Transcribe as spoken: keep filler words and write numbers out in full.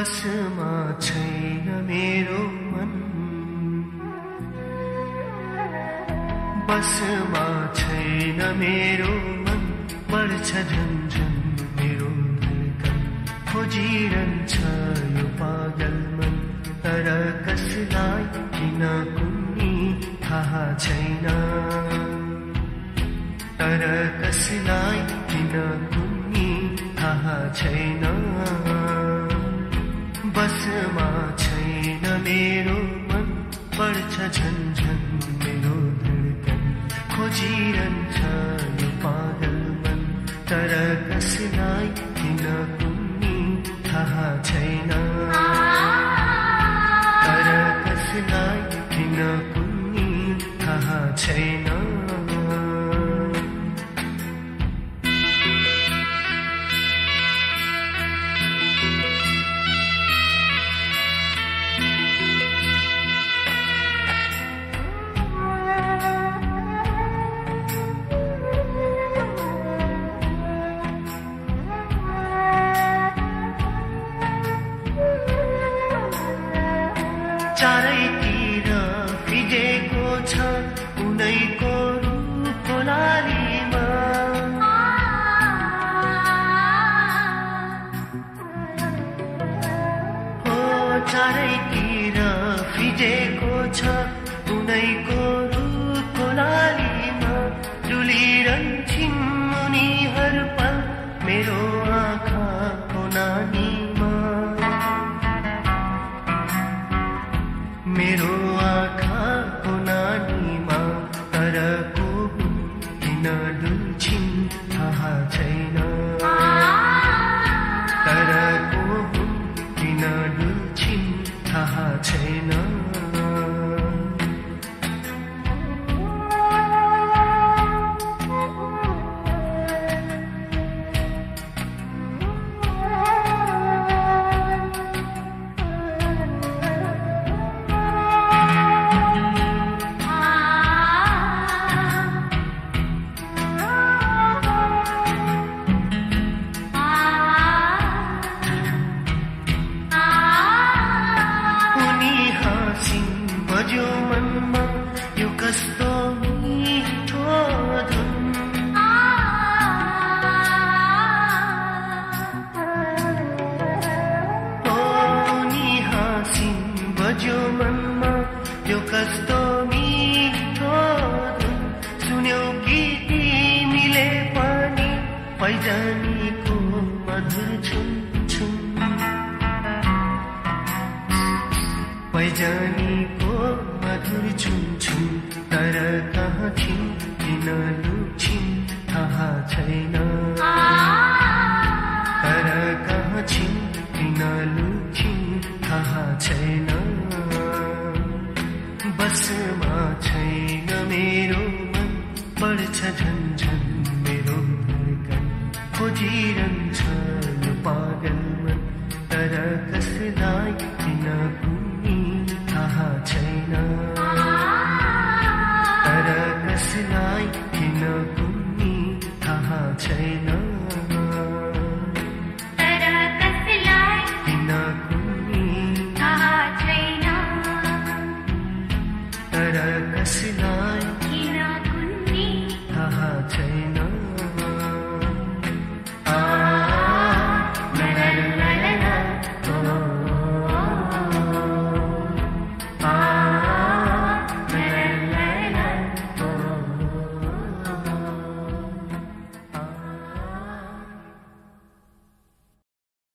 बसमा छैन मेरो मन, बसमा छैन मेरो मन, बढ्छ झन्झन मेरो धड्कन, खोजिरहन्छ यो पागल मन, तर कसलाई किन कुन्नी थाहा छैन, तर कसलाई किन कुन्नी थाहा छैन। बसमा छैन मेरो मन, बढ्छ झन्झन मेरो धड्कन, खोजिरहन्छ यो पागल मन, तर कसलाई किन कुन्नी थाहा छैन, तर कसलाई किन कुन्नी थाहा छैन। चारैतिर फिजेको छ उनैको रूपको लालीमा, हो चारैतिर फिजेको छ उनैको रूपको लालीमा, डुलिरहन्छन् उनीहरू पल मेरो आँखाको नानीमा, मेरो आँखाको नानीमा, तर को हुन् किन डुल्छिन् थाहा छैन, तर को हुन् किन डुल्छिन् थाहा छैन। बज्यो मनमा यो कस्तो मिठो धुन, ओ नि हाँसिन् बज्यो मनमा यो कस्तो मिठो धुन, सुन्यौ कि तिमीले पनि पैजनीको मधुर छुन छुन, पैजनीको मधुर छुन छुन, तर कहाँ छिन् किन लुक्छिन् थाहा छैन, तर कहाँ छिन् किन लुक्छिन् थाहा छैन। बसमा छैन मेरो मन, बढ्छ झन्झन मेरो धड्कन, खोजिरहन्छ यो पागल मन, तर कसलाई किन कुन्नी थाहा छैन, तर कसलाई किन कुन्नी थाहा छैन।